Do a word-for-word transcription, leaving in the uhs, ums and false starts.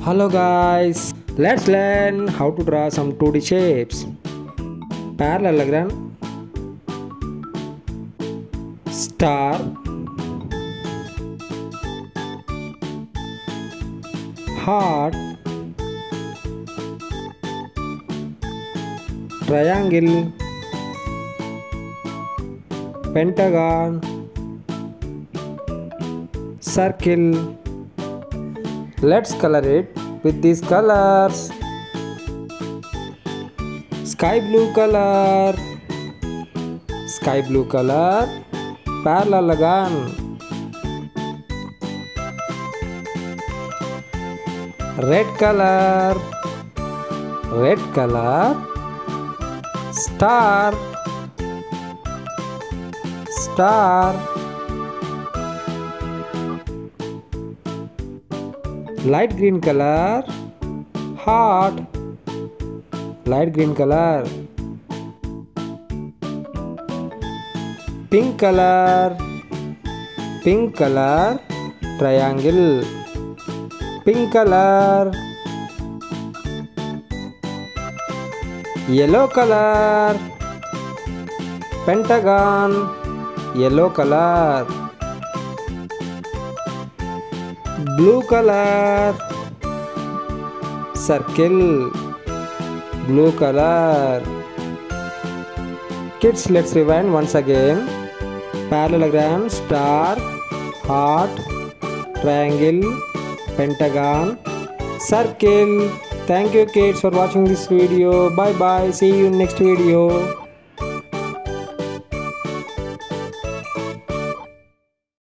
Hello guys, let's learn how to draw some two D shapes. Parallelogram, star, heart, triangle, pentagon, circle. Let's color it with these colors. Sky blue color, sky blue color, parallelogram. Red color, red color, star, star. Light green color, heart, light green color. Pink color, pink color, triangle, pink color. Yellow color, pentagon, yellow color. Blue color, circle, blue color. Kids, let's rewind once again. Parallelogram, star, heart, triangle, pentagon, circle. Thank you kids for watching this video. Bye bye. See you in next video.